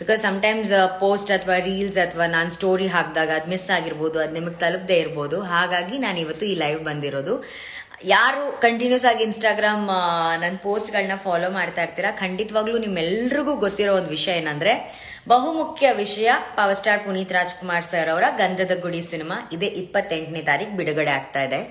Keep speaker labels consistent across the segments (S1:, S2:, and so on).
S1: Because sometimes post ಅಥವಾ reels ಅಥವಾ ನಾನು ಸ್ಟೋರಿ ಹಾಕಿದಾಗ ಅದು ಮಿಸ್ ಆಗಿರ್ಬೋದು, ಅದು ನಿಮಗೆ ತಲುಪದೇ ಇರ್ಬೋದು. ಹಾಗಾಗಿ ನಾನು ಇವತ್ತು ಈ ಲೈವ್ ಬಂದಿರೋದು. ಯಾರು ಕಂಟಿನ್ಯೂಸ್ ಆಗಿ ಇನ್ಸ್ಟಾಗ್ರಾಮ್ ನನ್ನ ಪೋಸ್ಟ್ಗಳನ್ನ ಫಾಲೋ ಮಾಡ್ತಾ ಇರ್ತೀರಾ, ಖಂಡಿತವಾಗ್ಲೂ ನಿಮ್ಮೆಲ್ರಿಗೂ ಗೊತ್ತಿರೋ ಒಂದು ವಿಷಯ ಏನಂದ್ರೆ, ಬಹುಮುಖ್ಯ ವಿಷಯ, power star Puneeth Rajkumar sir ಅವರ ಗಂಧದ ಗುಡಿ ಸಿನಿಮಾ ಇದೇ 28ನೇ ತಾರೀಕು ಬಿಡುಗಡೆ ಆಗ್ತಾ ಇದೆ.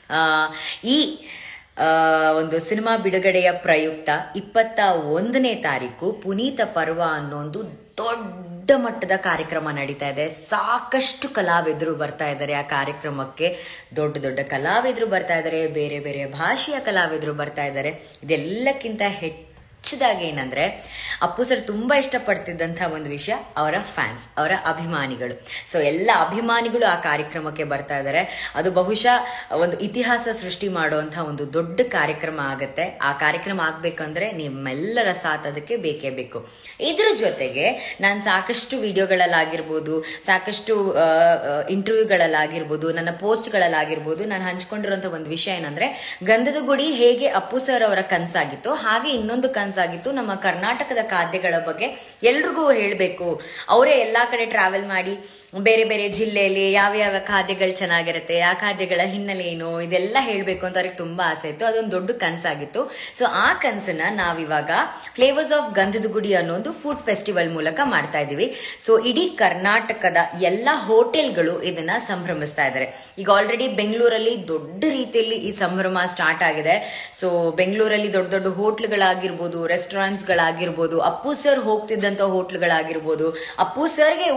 S1: ಈ ಒಂದು ಸಿನಿಮಾ ಬಿಡುಗಡೆಯ ಪ್ರಯುಕ್ತ 21ನೇ ತಾರೀಕು ಪುನೀತ ಪರ್ವ ಅನ್ನೋ ಒಂದು ದೊಡ್ಡ ಮಟ್ಟದ ಕಾರ್ಯಕ್ರಮ ನಡೀತಾ ಇದೆ. ಸಾಕಷ್ಟು ಕಲಾವಿದರು ಬರ್ತಾ ಇದ್ದಾರೆ ಆ ಕಾರ್ಯಕ್ರಮಕ್ಕೆ. ದೊಡ್ಡ ದೊಡ್ಡ ಕಲಾವಿದರು ಬರ್ತಾ ಇದ್ದಾರೆ, ಬೇರೆ ಬೇರೆ ಭಾಷೆಯ ಕಲಾವಿದರು ಬರ್ತಾ ಇದ್ದಾರೆ. ಇದೆಲ್ಲಕ್ಕಿಂತ ಹೆಚ್ಚದಾಗಿ ಏನಂದ್ರೆ, ಅಪ್ಪು ಸರ್ ತುಂಬಾ ಇಷ್ಟಪಡ್ತಿದ್ದಂಥ ಒಂದು ವಿಷಯ ಅವರ ಫ್ಯಾನ್ಸ್, ಅವರ ಅಭಿಮಾನಿಗಳು. ಸೊ ಎಲ್ಲ ಅಭಿಮಾನಿಗಳು ಆ ಕಾರ್ಯಕ್ರಮಕ್ಕೆ ಬರ್ತಾ ಇದ್ದಾರೆ. ಅದು ಬಹುಶಃ ಒಂದು ಇತಿಹಾಸ ಸೃಷ್ಟಿ ಮಾಡುವಂತಹ ಒಂದು ದೊಡ್ಡ ಕಾರ್ಯಕ್ರಮ ಆಗತ್ತೆ. ಆ ಕಾರ್ಯಕ್ರಮ ಆಗ್ಬೇಕಂದ್ರೆ ನಿಮ್ಮೆಲ್ಲರ ಸಾಥ್ ಅದಕ್ಕೆ ಬೇಕೇ ಬೇಕು. ಇದ್ರ ಜೊತೆಗೆ ನಾನು ಸಾಕಷ್ಟು ವಿಡಿಯೋಗಳಲ್ಲಾಗಿರ್ಬೋದು, ಸಾಕಷ್ಟು ಇಂಟರ್ವ್ಯೂಗಳಲ್ಲಾಗಿರ್ಬೋದು, ನನ್ನ ಪೋಸ್ಟ್ಗಳಲ್ಲಾಗಿರ್ಬೋದು ನಾನು ಹಂಚ್ಕೊಂಡಿರುವಂತ ಒಂದು ವಿಷಯ ಏನಂದ್ರೆ, ಗಂಧದ ಗುಡಿ ಹೇಗೆ ಅಪ್ಪು ಸರ್ ಅವರ ಕನಸಾಗಿತ್ತು, ಹಾಗೆ ಇನ್ನೊಂದು ಕನಸಾಗಿತ್ತು ನಮ್ಮ ಕರ್ನಾಟಕದ ಖಾದ್ಯಗಳ ಬಗ್ಗೆ ಎಲ್ರಿಗೂ ಹೇಳಬೇಕು. ಅವರೇ ಎಲ್ಲಾ ಕಡೆ ಟ್ರಾವೆಲ್ ಮಾಡಿ ಬೇರೆ ಬೇರೆ ಜಿಲ್ಲೆಯಲ್ಲಿ ಯಾವ ಖಾದ್ಯಗಳು ಚೆನ್ನಾಗಿರುತ್ತೆ, ಆ ಖಾದ್ಯಗಳ ಹಿನ್ನೆಲೆ ಏನು, ಇದೆಲ್ಲ ಹೇಳ್ಬೇಕು ಅಂತ ಅವ್ರಿಗೆ ತುಂಬಾ ಆಸೆ ಇತ್ತು. ಅದೊಂದು ದೊಡ್ಡ ಕನಸಾಗಿತ್ತು. ಸೊ ಆ ಕನಸನ್ನ ನಾವಿವಾಗ ಫ್ಲೇವರ್ಸ್ ಆಫ್ ಗಂಧದ ಗುಡಿ ಅನ್ನೋ ಒಂದು ಫುಡ್ ಫೆಸ್ಟಿವಲ್ ಮೂಲಕ ಮಾಡ್ತಾ ಇದೀವಿ. ಸೊ ಇಡೀ ಕರ್ನಾಟಕದ ಎಲ್ಲಾ ಹೋಟೆಲ್ಗಳು ಇದನ್ನ ಸಂಭ್ರಮಿಸ್ತಾ ಇದ್ದಾರೆ. ಈಗ ಆಲ್ರೆಡಿ ಬೆಂಗಳೂರಲ್ಲಿ ದೊಡ್ಡ ರೀತಿಯಲ್ಲಿ ಈ ಸಂಭ್ರಮ ಸ್ಟಾರ್ಟ್ ಆಗಿದೆ. ಸೊ ಬೆಂಗಳೂರಲ್ಲಿ ದೊಡ್ಡ ದೊಡ್ಡ ಹೋಟ್ಲ್ಗಳಾಗಿರ್ಬೋದು, ರೆಸ್ಟೋರೆಂಟ್ಸ್ ಗಳಾಗಿರ್ಬೋದು, ಅಪ್ಪು ಸರ್ ಹೋಗ್ತಿದ್ದಂತ ಹೋಟ್ಲ್ಗಳಾಗಿರ್ಬೋದು, ಅಪ್ಪು ಸರ್ಗೆ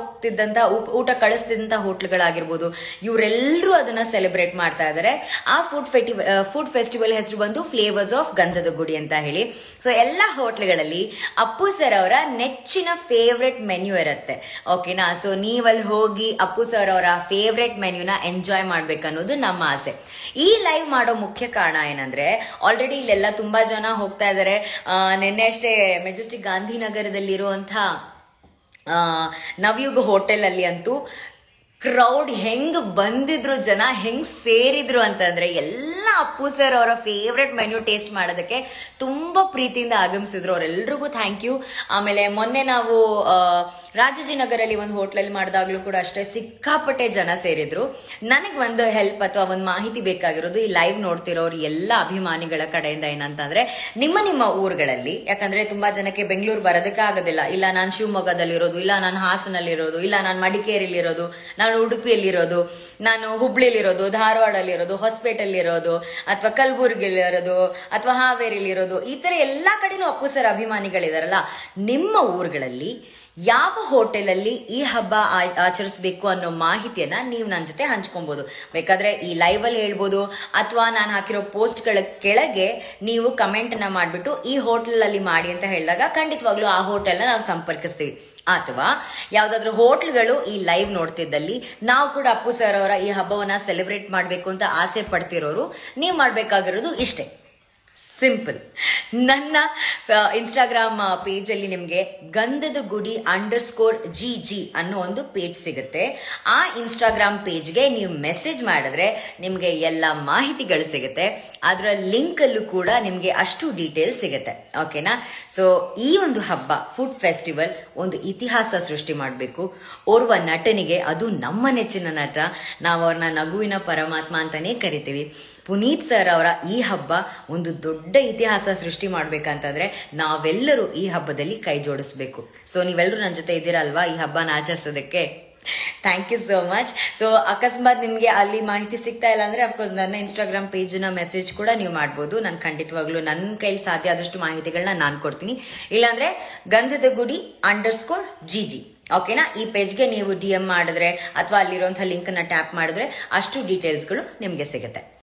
S1: ಊಟ ಕಳಿಸ್ತಿದ್ದಂತ ಹೋಟ್ಲ್ಗಳಾಗಿರ್ಬೋದು, ಇವರೆಲ್ಲರೂ ಅದನ್ನ ಸೆಲೆಬ್ರೇಟ್ ಮಾಡ್ತಾ ಇದ್ದಾರೆ. ಆ ಫುಡ್ ಫೆಸ್ಟಿವಲ್ ಹೆಸರು ಬಂದು ಫ್ಲೇವರ್ಸ್ ಆಫ್ ಗಂಧದ ಗುಡಿ ಅಂತ ಹೇಳಿ. ಸೊ ಎಲ್ಲಾ ಹೋಟ್ಲ್ಗಳಲ್ಲಿ ಅಪ್ಪು ಸರ್ ಅವರ ನೆಚ್ಚಿನ ಫೇವ್ರೆಟ್ ಮೆನ್ಯೂ ಇರುತ್ತೆ. ಓಕೆನಾ? ಸೊ ನೀವಲ್ಲಿ ಹೋಗಿ ಅಪ್ಪು ಸರ್ ಅವರ ಫೇವ್ರೆಟ್ ಮೆನ್ಯೂನ ಎಂಜಾಯ್ ಮಾಡ್ಬೇಕನ್ನೋದು ನಮ್ಮ ಆಸೆ. ಈ ಲೈವ್ ಮಾಡೋ ಮುಖ್ಯ ಕಾರಣ ಏನಂದ್ರೆ, ಆಲ್ರೆಡಿ ಇಲ್ಲೆಲ್ಲ ತುಂಬಾ ಜನ ಹೋಗ್ತಾ ಇದ್ದಾರೆ. ನಿನ್ನೆ ಅಷ್ಟೇ ಮೆಜೆಸ್ಟಿಕ್ ಗಾಂಧಿನಗರದಲ್ಲಿರುವಂತಹ ನವಯುಗ ಹೋಟೆಲ್ ಅಲ್ಲಿ ಅಂತೂ ಕ್ರೌಡ್ ಹೆಂಗ್ ಬಂದಿದ್ರು, ಜನ ಹೆಂಗ್ ಸೇರಿದ್ರು ಅಂತಂದ್ರೆ, ಎಲ್ಲ ಅಪ್ಪು ಸರ್ ಅವರ ಫೇವ್ರೆಟ್ ಮೆನ್ಯೂ ಟೇಸ್ಟ್ ಮಾಡೋದಕ್ಕೆ ತುಂಬಾ ಪ್ರೀತಿಯಿಂದ ಆಗಮಿಸಿದ್ರು. ಅವರೆಲ್ರಿಗೂ ಥ್ಯಾಂಕ್ ಯು. ಆಮೇಲೆ ಮೊನ್ನೆ ನಾವು ರಾಜಾಜಿನಗರಲ್ಲಿ ಒಂದು ಹೋಟ್ಲಲ್ಲಿ ಮಾಡಿದಾಗ್ಲೂ ಕೂಡ ಅಷ್ಟೇ ಸಿಕ್ಕಾಪಟ್ಟೆ ಜನ ಸೇರಿದ್ರು. ನನಗ್ ಒಂದು ಹೆಲ್ಪ್ ಅಥವಾ ಒಂದು ಮಾಹಿತಿ ಬೇಕಾಗಿರೋದು ಈ ಲೈವ್ ನೋಡ್ತಿರೋರು ಎಲ್ಲ ಅಭಿಮಾನಿಗಳ ಕಡೆಯಿಂದ ಏನಂತಂದ್ರೆ, ನಿಮ್ಮ ಊರುಗಳಲ್ಲಿ, ಯಾಕಂದ್ರೆ ತುಂಬಾ ಜನಕ್ಕೆ ಬೆಂಗಳೂರು ಬರೋದಕ್ಕೆ ಆಗೋದಿಲ್ಲ, ಇಲ್ಲ ನಾನು ಶಿವಮೊಗ್ಗದಲ್ಲಿರೋದು, ಇಲ್ಲ ನಾನು ಹಾಸನಲ್ಲಿರೋದು, ಇಲ್ಲ ನಾನು ಮಡಿಕೇರಿಲಿರೋದು, ನಾನು ಉಡುಪಿಯಲ್ಲಿರೋದು, ನಾನು ಹುಬ್ಳಿಲಿರೋದು, ಧಾರವಾಡಲ್ಲಿರೋದು, ಹೊಸಪೇಟೆಯಲ್ಲಿರೋದು, ಅಥವಾ ಕಲಬುರಗಿಲಿರೋದು, ಅಥವಾ ಹಾವೇರಿಲಿರೋದು, ಈ ತರ ಎಲ್ಲಾ ಕಡೆನೂ ಅಪ್ಪು ಸರ್ ಅಭಿಮಾನಿಗಳಿದಾರಲ್ಲ, ನಿಮ್ಮ ಊರುಗಳಲ್ಲಿ ಯಾವ ಹೋಟೆಲ್ ಅಲ್ಲಿ ಈ ಹಬ್ಬ ಆಚರಿಸಬೇಕು ಅನ್ನೋ ಮಾಹಿತಿಯನ್ನ ನೀವು ನನ್ನ ಜೊತೆ ಹಂಚ್ಕೊಬಹುದು. ಬೇಕಾದ್ರೆ ಈ ಲೈವ್ ಅಲ್ಲಿ ಹೇಳ್ಬೋದು, ಅಥವಾ ನಾನು ಹಾಕಿರೋ ಪೋಸ್ಟ್ ಗಳ ಕೆಳಗೆ ನೀವು ಕಮೆಂಟ್ ಅನ್ನ ಮಾಡ್ಬಿಟ್ಟು ಈ ಹೋಟೆಲ್ ಅಲ್ಲಿ ಮಾಡಿ ಅಂತ ಹೇಳಿದಾಗ ಖಂಡಿತವಾಗ್ಲೂ ಆ ಹೋಟೆಲ್ ನ ನಾವು ಸಂಪರ್ಕಿಸ್ತೀವಿ. ಅಥವಾ ಯಾವ್ದಾದ್ರು ಹೋಟ್ಲ್ಗಳು ಈ ಲೈವ್ ನೋಡ್ತಿದ್ದಲ್ಲಿ, ನಾವು ಕೂಡ ಅಪ್ಪು ಸರ್ ಅವರ ಈ ಹಬ್ಬವನ್ನ ಸೆಲೆಬ್ರೇಟ್ ಮಾಡ್ಬೇಕು ಅಂತ ಆಸೆ ಪಡ್ತಿರೋರು, ನೀವು ಮಾಡ್ಬೇಕಾಗಿರೋದು ಇಷ್ಟೇ, ಸಿಂಪಲ್. ನನ್ನ ಇನ್ಸ್ಟಾಗ್ರಾಮ್ ಪೇಜ್ ಅಲ್ಲಿ ನಿಮ್ಗೆ ಗಂಧದ ಗುಡಿ _GG ಅನ್ನೋ ಒಂದು ಪೇಜ್ ಸಿಗುತ್ತೆ. ಆ ಇನ್ಸ್ಟಾಗ್ರಾಮ್ ಪೇಜ್ಗೆ ನೀವು ಮೆಸೇಜ್ ಮಾಡಿದ್ರೆ ನಿಮ್ಗೆ ಎಲ್ಲ ಮಾಹಿತಿಗಳು ಸಿಗುತ್ತೆ. ಅದರ ಲಿಂಕ್ ಅಲ್ಲೂ ಕೂಡ ನಿಮ್ಗೆ ಅಷ್ಟು ಡೀಟೇಲ್ಸ್ ಸಿಗುತ್ತೆ. ಓಕೆನಾ? ಸೊ ಈ ಒಂದು ಹಬ್ಬ ಫುಡ್ ಫೆಸ್ಟಿವಲ್ ಒಂದು ಇತಿಹಾಸ ಸೃಷ್ಟಿ ಮಾಡಬೇಕು. ಓರ್ವ ನಟನಿಗೆ, ಅದು ನಮ್ಮ ನೆಚ್ಚಿನ ನಟ, ನಾವು ಅವ್ರನ್ನ ನಗುವಿನ ಪರಮಾತ್ಮ ಅಂತಾನೆ ಕರಿತೀವಿ, ಪುನೀತ್ ಸರ್ ಅವರ ಈ ಹಬ್ಬ ಒಂದು ದೊಡ್ಡ ಇತಿಹಾಸ ಸೃಷ್ಟಿ ಮಾಡ್ಬೇಕಂತಂದ್ರೆ ನಾವೆಲ್ಲರೂ ಈ ಹಬ್ಬದಲ್ಲಿ ಕೈ ಜೋಡಿಸ್ಬೇಕು. ಸೊ ನೀವೆಲ್ಲರೂ ನನ್ನ ಜೊತೆ ಇದ್ದೀರಾ ಅಲ್ವಾ ಈ ಹಬ್ಬನ ಆಚರಿಸೋದಕ್ಕೆ? Thank you so much. So ಅಕಸ್ಮಾತ್ ನಿಮ್ಗೆ ಅಲ್ಲಿ ಮಾಹಿತಿ ಸಿಗ್ತಾ ಇಲ್ಲ ಅಂದ್ರೆ ಅಫ್ಕೋರ್ಸ್ ನನ್ನ ಇನ್ಸ್ಟಾಗ್ರಾಮ್ ಪೇಜ್ ನ ಮೆಸೇಜ್ ಕೂಡ ನೀವು ಮಾಡ್ಬೋದು. ನಾನು ಖಂಡಿತವಾಗ್ಲೂ ನನ್ನ ಕೈಲಿ ಸಾಧ್ಯ ಆದಷ್ಟು ಮಾಹಿತಿಗಳನ್ನ ನಾನು ಕೊಡ್ತೀನಿ. ಇಲ್ಲಾಂದ್ರೆ ಗಂಧದ ಗುಡಿ _GG ಓಕೆನಾ? ಈ ಪೇಜ್ಗೆ ನೀವು DM ಮಾಡಿದ್ರೆ ಅಥವಾ ಅಲ್ಲಿರುವಂತಹ ಲಿಂಕ್ ಅನ್ನ ಟ್ಯಾಪ್ ಮಾಡಿದ್ರೆ ಅಷ್ಟು ಡೀಟೇಲ್ಸ್ಗಳು ನಿಮ್ಗೆ ಸಿಗುತ್ತೆ.